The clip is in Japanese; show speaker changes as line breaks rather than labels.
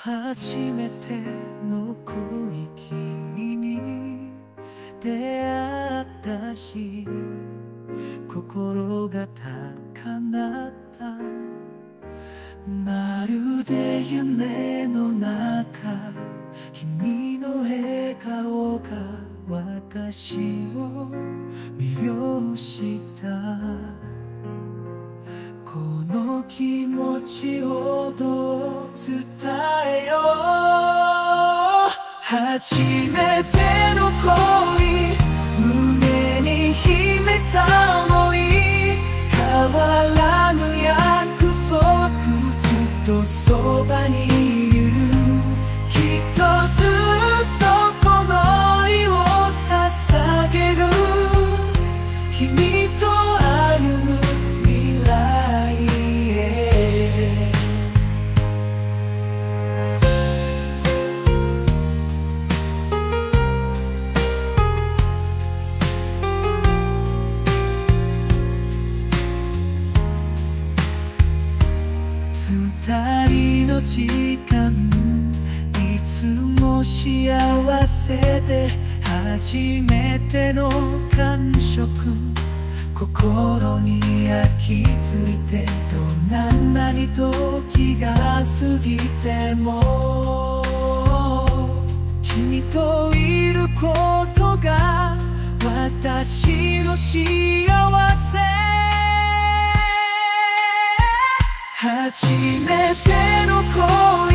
初めての恋君に出会った日、心が高鳴った。まるで夢の中、君の笑顔が私を魅了した。この気持ちをどう伝えよう。初めての恋、胸に秘めた想い、変わらぬ約束、ずっとそばにいる。きっとずっとこの愛を捧げる。君と歩む未来へ。二人の時間、いつも幸せで、初めての感触、心に焼き付いて、どんなに時が過ぎても君といることが私の幸せ。初めての恋、